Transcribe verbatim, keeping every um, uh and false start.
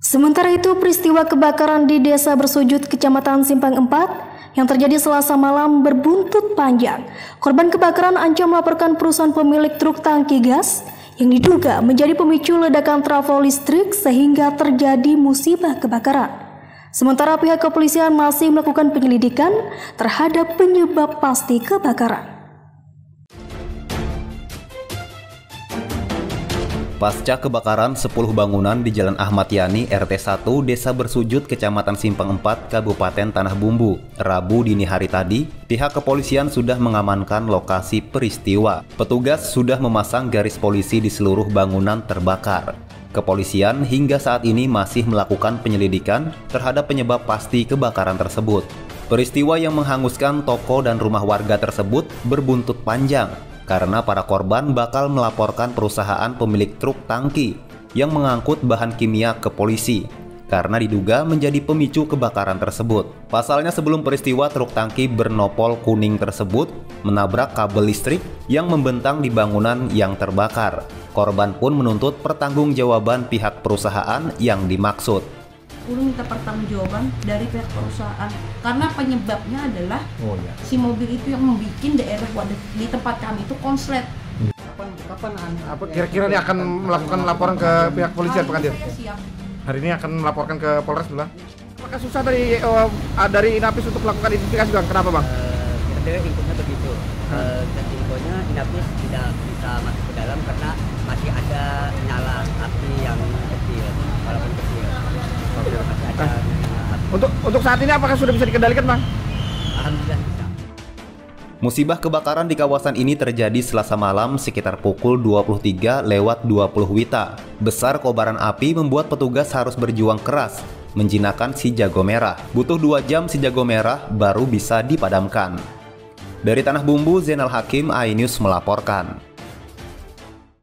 Sementara itu, peristiwa kebakaran di Desa Bersujud, Kecamatan Simpang empat yang terjadi Selasa malam berbuntut panjang. Korban kebakaran ancam melaporkan perusahaan pemilik truk tangki gas yang diduga menjadi pemicu ledakan trafo listrik sehingga terjadi musibah kebakaran. Sementara pihak kepolisian masih melakukan penyelidikan terhadap penyebab pasti kebakaran. Pasca kebakaran sepuluh bangunan di Jalan Ahmad Yani R T satu Desa Bersujud Kecamatan Simpang empat Kabupaten Tanah Bumbu, Rabu dini hari tadi, pihak kepolisian sudah mengamankan lokasi peristiwa. Petugas sudah memasang garis polisi di seluruh bangunan terbakar. Kepolisian hingga saat ini masih melakukan penyelidikan terhadap penyebab pasti kebakaran tersebut. Peristiwa yang menghanguskan toko dan rumah warga tersebut berbuntut panjang, karena para korban bakal melaporkan perusahaan pemilik truk tangki yang mengangkut bahan kimia ke polisi karena diduga menjadi pemicu kebakaran tersebut. Pasalnya sebelum peristiwa truk tangki bernopol kuning tersebut menabrak kabel listrik yang membentang di bangunan yang terbakar. Korban pun menuntut pertanggungjawaban pihak perusahaan yang dimaksud. Perlu minta pertanggungjawaban dari pihak perusahaan karena penyebabnya adalah oh, ya. si mobil itu yang membuat daerah wadah di tempat kami itu konslet. Kapan, kapan apa kira-kira ini akan melakukan laporan ke pihak polisian Pak Kandir? Hari ini akan melaporkan ke Polres Bang. Apakah susah dari uh, dari Inapis untuk melakukan identifikasi Bang? Kenapa Bang? Uh, Kira-kira infonya begitu. Uh, dan infonya Inapis tidak bisa masuk ke dalam karena masih ada nyala api yang kecil, walaupun kecil. Nah, untuk untuk saat ini apakah sudah bisa dikendalikan Bang? Alhamdulillah bisa. Musibah kebakaran di kawasan ini terjadi Selasa malam sekitar pukul dua puluh tiga lewat dua puluh Wita. Besar kobaran api membuat petugas harus berjuang keras menjinakkan si jago merah. Butuh dua jam si jago merah baru bisa dipadamkan. Dari Tanah Bumbu, Zainal Hakim, iNews melaporkan.